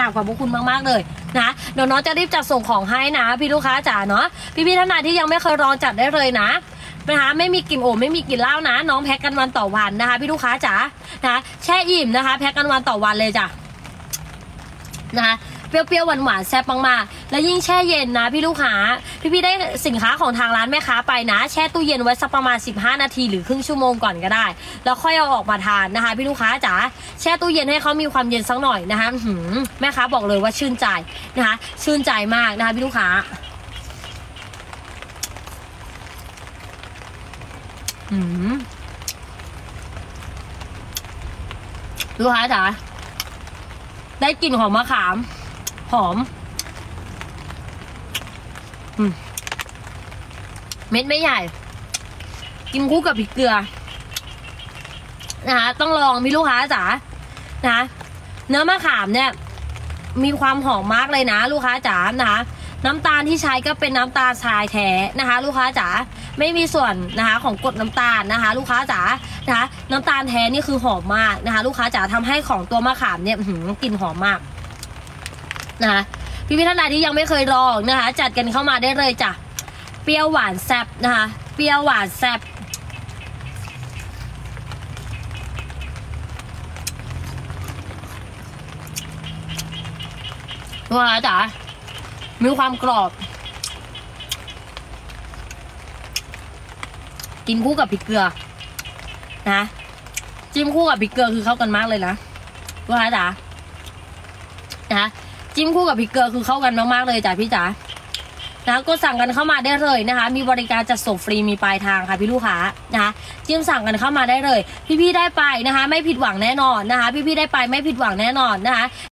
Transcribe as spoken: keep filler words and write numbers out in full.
ราบขอบพระคุณมากๆเลยนะเดี๋ยวน้องจะรีบจัดส่งของให้นะพี่ลูกค้าจ๋าเนาะพี่ๆท่านไหนที่ยังไม่เคยลองจัดได้เลยนะนะคะไม่มีกลิ่นโอไม่มีกลิ่นเหล้านะน้องแพ็กกันวันต่อวันนะคะพี่ลูกค้าจ๋านะแช่อิ่มนะคะแพ็กกันวันต่อวันเลยจ้ะนะคะเปรี้ยวๆหวานๆแซ่บมากๆและยิ่งแช่เย็นนะพี่ลูกค้าพี่ๆได้สินค้าของทางร้านแม่ค้าไปนะแช่ตู้เย็นไว้สักประมาณสิบห้านาทีหรือครึ่งชั่วโมงก่อนก็ได้แล้วค่อยเอาออกมาทานนะคะพี่ลูกค้าจ๋าแช่ตู้เย็นให้เขามีความเย็นสักหน่อยนะคะแม่ค้าบอกเลยว่าชื่นใจนะคะชื่นใจมากนะคะพี่ลูกค้าอืมลูกค้าจ๋าได้กลิ่นหอมมะขามหอมอืมเม็ดไม่ใหญ่กินคู่กับพริกเกลือนะคะต้องลองพี่ลูกค้าจ๋านะเนื้อมะขามเนี่ยมีความหอมมากเลยนะลูกค้าจ๋านะคะน้ำตาลที่ใช้ก็เป็นน้ำตาลทรายแท้นะคะลูกค้าจ๋าไม่มีส่วนนะคะของกรดน้ำตาลนะคะลูกค้าจ๋านะคะน้ำตาลแท้นี่คือหอมมากนะคะลูกค้าจ๋าทำให้ของตัวมะขามเนี่ยกลิ่นหอมมากนะคะพี่พี่ท่านใดที่ยังไม่เคยลองนะคะจัดกันเข้ามาได้เลยจ้ะเปรี้ยวหวานแซ่บนะคะเปรี้ยวหวานแซ่บลูกค้าจ๋ามีความกรอบกินคู่กับพริกเกลือนะจิ้มคู่กับพริกเกลือคือเข้ากันมากเลยนะลูกค้าจ๋านะจิ้มคู่กับพริกเกลือคือเข้ากันมากๆเลยจ้ะพี่จ๋านะก็สั่งกันเข้ามาได้เลยนะคะมีบริการจัดส่งฟรีมีปลายทางค่ะพี่ลูกค้านะคะจิ้มสั่งกันเข้ามาได้เลยพี่ๆได้ไปนะคะไม่ผิดหวังแน่นอนนะคะพี่ๆได้ไปไม่ผิดหวังแน่นอนนะคะ